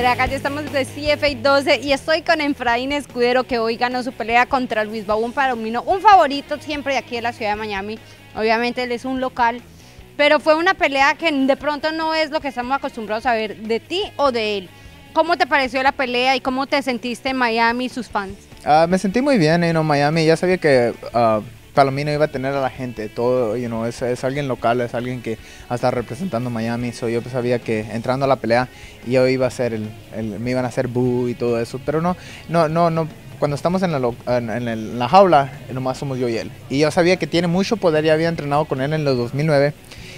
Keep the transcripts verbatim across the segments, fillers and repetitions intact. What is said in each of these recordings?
Andrea Calle, estamos de C F A doce y estoy con Efraín Escudero, que hoy ganó su pelea contra Luis Baún Palomino, un favorito siempre de aquí de la ciudad de Miami. Obviamente él es un local, pero fue una pelea que de pronto no es lo que estamos acostumbrados a ver de ti o de él. ¿Cómo te pareció la pelea y cómo te sentiste en Miami y sus fans? Uh, me sentí muy bien en you know, Miami. Ya sabía que uh, Palomino iba a tener a la gente, todo, you know, es, es alguien local, es alguien que está representando Miami. So yo sabía que entrando a la pelea yo iba a ser el, el me iban a hacer boo y todo eso, pero no, no, no, no. Cuando estamos en la, en, en, el, en la jaula, nomás somos yo y él. Y yo sabía que tiene mucho poder, ya había entrenado con él en los dos mil nueve.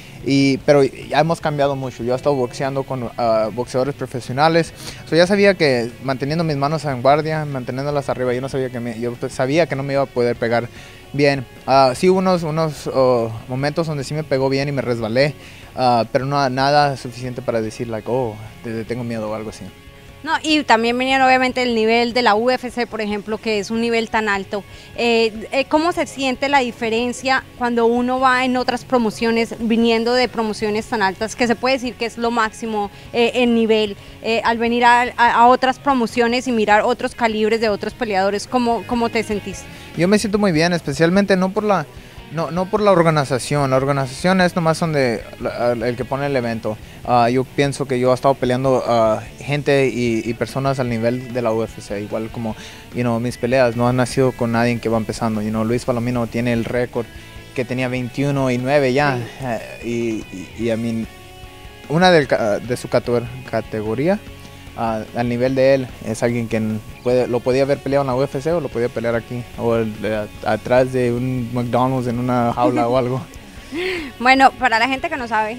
Y, pero ya hemos cambiado mucho. Yo he estado boxeando con uh, boxeadores profesionales. So ya sabía que manteniendo mis manos en guardia, manteniéndolas arriba, yo no sabía que me, yo sabía que no me iba a poder pegar bien. Uh, sí hubo unos, unos uh, momentos donde sí me pegó bien y me resbalé, uh, pero no nada suficiente para decir, like, oh, te, tengo miedo o algo así. No, y también vinieron obviamente el nivel de la U F C, por ejemplo, que es un nivel tan alto. Eh, eh, ¿Cómo se siente la diferencia cuando uno va en otras promociones, viniendo de promociones tan altas, que se puede decir que es lo máximo eh, en nivel, eh, al venir a, a, a otras promociones y mirar otros calibres de otros peleadores? ¿Cómo, cómo te sentís? Yo me siento muy bien, especialmente no por la... No, no por la organización, la organización es nomás donde el que pone el evento. Uh, yo pienso que yo he estado peleando uh, gente y, y personas al nivel de la U F C, igual como you know, mis peleas no han nacido con nadie que va empezando. You know, Luis Palomino tiene el récord que tenía veintiuno y nueve ya, sí. uh, y, y, y a mí, una del, de su categoría, Uh, al nivel de él, es alguien que puede, lo podía haber peleado en la U F C o lo podía pelear aquí, o el, de, atrás de un McDonald's en una jaula o algo. Bueno, para la gente que no sabe,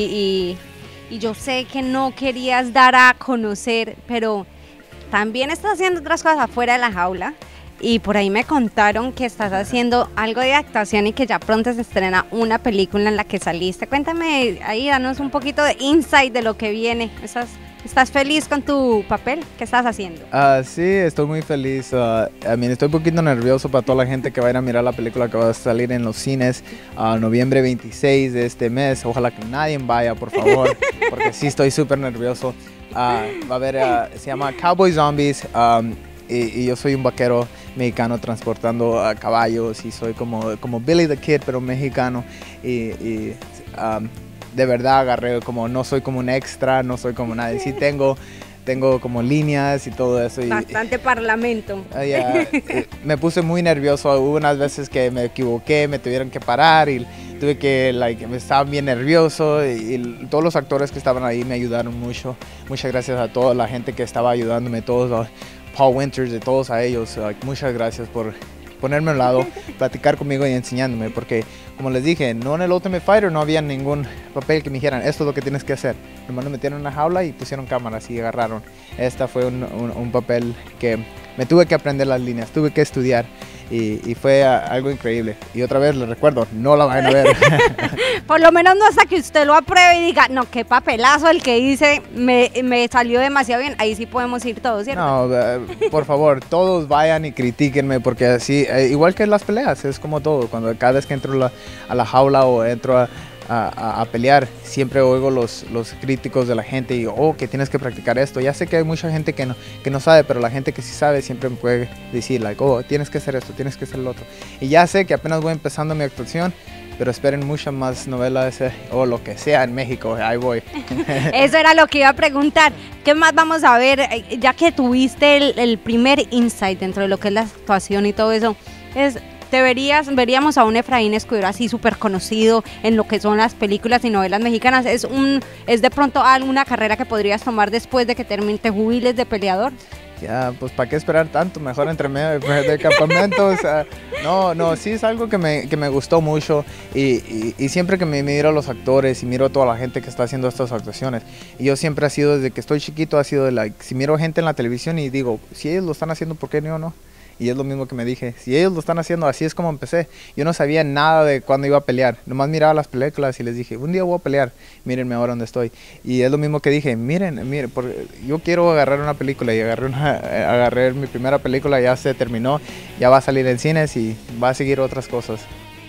y, y, y yo sé que no querías dar a conocer, pero también estás haciendo otras cosas afuera de la jaula, y por ahí me contaron que estás haciendo algo de actuación y que ya pronto se estrena una película en la que saliste. Cuéntame ahí, danos un poquito de insight de lo que viene. Esas ¿Estás feliz con tu papel? ¿Qué estás haciendo? Uh, sí, estoy muy feliz. Uh, I mean, estoy un poquito nervioso para toda la gente que va a ir a mirar la película que va a salir en los cines uh, noviembre veintiséis de este mes. Ojalá que nadie vaya, por favor, porque sí estoy súper nervioso. Uh, va a haber, uh, se llama Cowboy Zombies um, y, y yo soy un vaquero mexicano transportando uh, caballos y soy como, como Billy the Kid, pero mexicano. Y, y um, de verdad agarré como, no soy como un extra, no soy como nadie, sí tengo, tengo como líneas y todo eso. Y, bastante parlamento. Uh, yeah, me puse muy nervioso, hubo unas veces que me equivoqué, me tuvieron que parar y tuve que, like, me estaba bien nervioso y, y todos los actores que estaban ahí me ayudaron mucho. Muchas gracias a toda la gente que estaba ayudándome, todos, uh, Paul Winters, de todos a ellos, uh, muchas gracias por ponerme a un lado, platicar conmigo y enseñándome, porque como les dije, no en el Ultimate Fighter no había ningún papel que me dijeran, esto es lo que tienes que hacer. Nomás me metieron en una jaula y pusieron cámaras y agarraron. Esta fue un, un, un papel que me tuve que aprender las líneas, tuve que estudiar y, y fue uh, algo increíble. Y otra vez les recuerdo, no la vayan a ver. Por lo menos no hasta que usted lo apruebe y diga, no, qué papelazo el que hice, me, me salió demasiado bien, ahí sí podemos ir todos, ¿cierto? No, uh, por favor, todos vayan y critíquenme, porque así, uh, igual que las peleas, es como todo, cuando cada vez que entro la, a la jaula o entro a, a, a pelear, siempre oigo los, los críticos de la gente y, oh, que tienes que practicar esto. Ya sé que hay mucha gente que no, que no sabe, pero la gente que sí sabe siempre me puede decir, like, oh, tienes que hacer esto, tienes que hacer lo otro. Y ya sé que apenas voy empezando mi actuación, pero esperen muchas más novelas eh, o lo que sea en México, ahí voy. Eso era lo que iba a preguntar. ¿Qué más vamos a ver? Ya que tuviste el, el primer insight dentro de lo que es la actuación y todo eso, es... Te verías, veríamos a un Efraín Escudero así súper conocido en lo que son las películas y novelas mexicanas. ¿Es, un, es de pronto alguna carrera que podrías tomar después de que termine, te jubiles de peleador? Ya, pues ¿para qué esperar tanto? Mejor entre medio de, de campamento. O sea, no, no, sí es algo que me, que me gustó mucho y, y, y siempre que me miro a los actores y miro a toda la gente que está haciendo estas actuaciones, y yo siempre ha sido, desde que estoy chiquito, ha sido de like, si miro gente en la televisión y digo, si ellos lo están haciendo, ¿por qué yo no? Y es lo mismo que me dije, si ellos lo están haciendo, así es como empecé. Yo no sabía nada de cuándo iba a pelear, nomás miraba las películas y les dije, un día voy a pelear, mírenme ahora donde estoy. Y es lo mismo que dije, miren, miren, porque yo quiero agarrar una película y agarré, una, agarré mi primera película, ya se terminó, ya va a salir en cines y va a seguir otras cosas.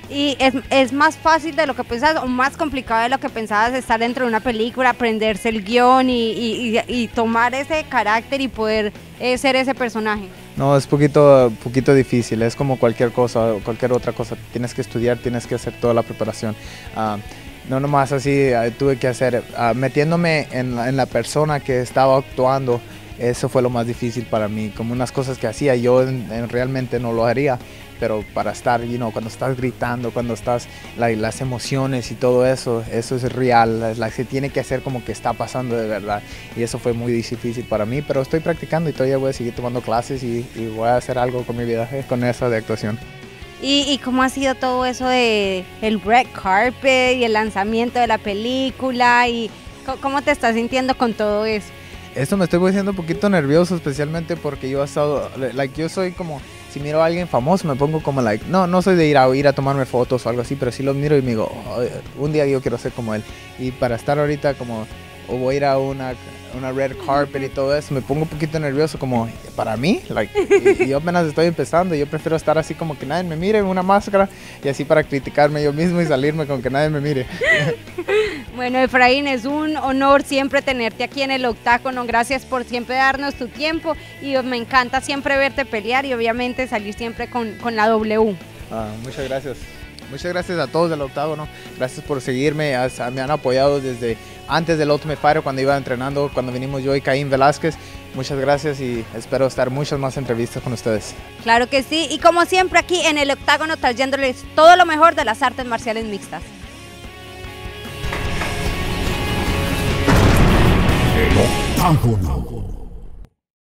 Y es, es más fácil de lo que pensabas o más complicado de lo que pensabas estar dentro de una película, aprenderse el guión y, y, y, y tomar ese carácter y poder eh, ser ese personaje. No, es poquito, poquito difícil, es como cualquier cosa, cualquier otra cosa. Tienes que estudiar, tienes que hacer toda la preparación. Uh, no nomás así, uh, tuve que hacer, uh, metiéndome en la, en la persona que estaba actuando, eso fue lo más difícil para mí. Como unas cosas que hacía, yo en, en realmente no lo haría. Pero para estar, you know, cuando estás gritando, cuando estás, la, las emociones y todo eso, eso es real, la, se tiene que hacer como que está pasando de verdad. Y eso fue muy difícil para mí, pero estoy practicando y todavía voy a seguir tomando clases y, y voy a hacer algo con mi vida, eh, con eso de actuación. ¿Y, ¿Y cómo ha sido todo eso de el red carpet y el lanzamiento de la película? ¿Y cómo te estás sintiendo con todo eso? Esto me estoy poniendo un poquito nervioso, especialmente porque yo he estado, like, yo soy como, si miro a alguien famoso me pongo como, like, no, no soy de ir a, ir a tomarme fotos o algo así, pero sí los miro y me digo, oh, un día yo quiero ser como él. Y para estar ahorita como, o voy a ir a una, una red carpet y todo eso, me pongo un poquito nervioso como, para mí, like, y, y yo apenas estoy empezando, yo prefiero estar así como que nadie me mire, una máscara, y así para criticarme yo mismo y salirme con que nadie me mire. Bueno, Efraín, es un honor siempre tenerte aquí en el Octágono. Gracias por siempre darnos tu tiempo y me encanta siempre verte pelear y obviamente salir siempre con, con la W. Ah, muchas gracias. Muchas gracias a todos del Octágono. Gracias por seguirme. Me han apoyado desde antes del Ultimate Fighter, cuando iba entrenando, cuando vinimos yo y Caín Velázquez. Muchas gracias y espero estar muchas más entrevistas con ustedes. Claro que sí. Y como siempre aquí en el Octágono trayéndoles todo lo mejor de las artes marciales mixtas. El Octágono.